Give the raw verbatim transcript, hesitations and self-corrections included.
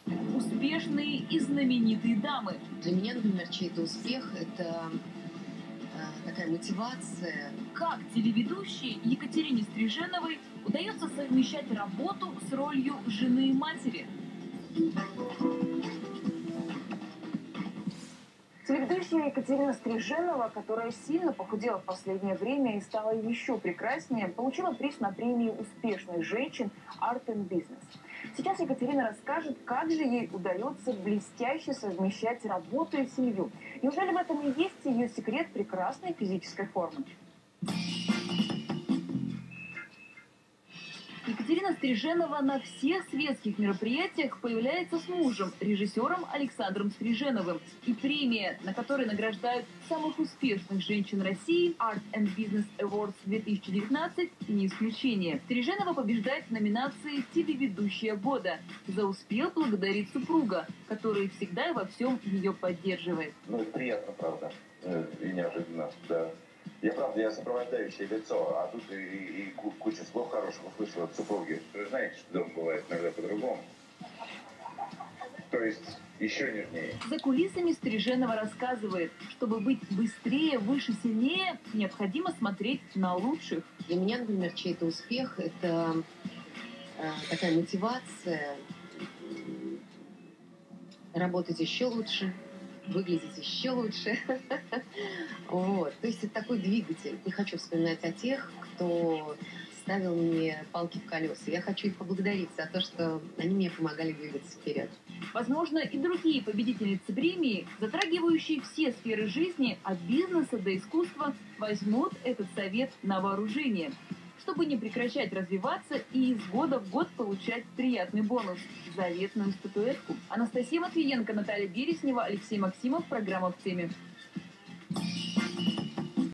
Успешные и знаменитые дамы. Для меня, например, чей-то успех – это э, такая мотивация. Как телеведущей Екатерине Стриженовой удается совмещать работу с ролью жены и матери? Телеведущая Екатерина Стриженова, которая сильно похудела в последнее время и стала еще прекраснее, получила приз на премию успешных женщин Art and Business. Сейчас Екатерина расскажет, как же ей удается блестяще совмещать работу и семью. Неужели в этом и есть ее секрет прекрасной физической формы? Екатерина Стриженова на всех светских мероприятиях появляется с мужем, режиссером Александром Стриженовым. И премия, на которой награждают самых успешных женщин России, Art and Business Awards две тысячи девятнадцать, не исключение. Стриженова побеждает в номинации «Телеведущая года». За успех благодарит супруга, который всегда и во всем ее поддерживает. Ну, это приятно, правда, и неожиданно, да. Я, правда, я сопровождающее лицо, а тут и, и, и куча слов хороших услышал от супруги. Вы знаете, что дома бывает иногда по-другому. То есть еще нежнее. За кулисами Стриженова рассказывает, чтобы быть быстрее, выше, сильнее, необходимо смотреть на лучших. Для меня, например, чей-то успех – это э, такая мотивация работать еще лучше, выглядеть еще лучше. Вот. То есть это такой двигатель. Не хочу вспоминать о тех, кто ставил мне палки в колеса. Я хочу их поблагодарить за то, что они мне помогали двигаться вперед. Возможно, и другие победительницы премии, затрагивающие все сферы жизни, от бизнеса до искусства, возьмут этот совет на вооружение, чтобы не прекращать развиваться и из года в год получать приятный бонус – заветную статуэтку. Анастасия Матвиенко, Наталья Береснева, Алексей Максимов. Программа «В теме».